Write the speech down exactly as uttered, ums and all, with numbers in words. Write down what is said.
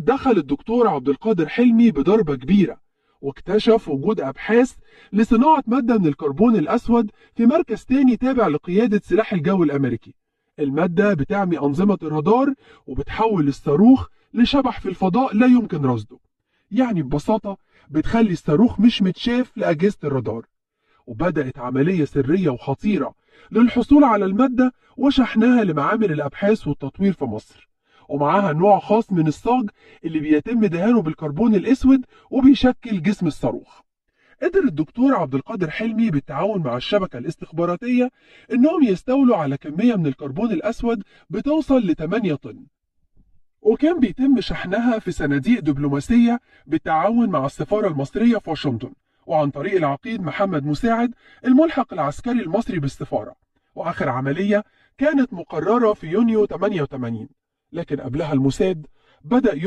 اتدخل الدكتور عبد القادر حلمي بضربة كبيرة، واكتشف وجود أبحاث لصناعة مادة من الكربون الأسود في مركز تاني تابع لقيادة سلاح الجو الأمريكي. المادة بتعمي أنظمة الرادار وبتحول الصاروخ لشبح في الفضاء لا يمكن رصده. يعني ببساطة بتخلي الصاروخ مش متشاف لأجهزة الرادار. وبدأت عملية سرية وخطيرة للحصول على المادة وشحنها لمعامل الأبحاث والتطوير في مصر، ومعاها نوع خاص من الصاج اللي بيتم دهانه بالكربون الأسود وبيشكل جسم الصاروخ. قدر الدكتور عبد القادر حلمي بالتعاون مع الشبكة الاستخباراتية إنهم يستولوا على كمية من الكربون الأسود بتوصل ل ثمانية طن، وكان بيتم شحنها في صناديق دبلوماسية بالتعاون مع السفارة المصرية في واشنطن، وعن طريق العقيد محمد مساعد الملحق العسكري المصري بالسفارة. وآخر عملية كانت مقررة في يونيو ثمانية وثمانين، لكن قبلها الموساد بدأ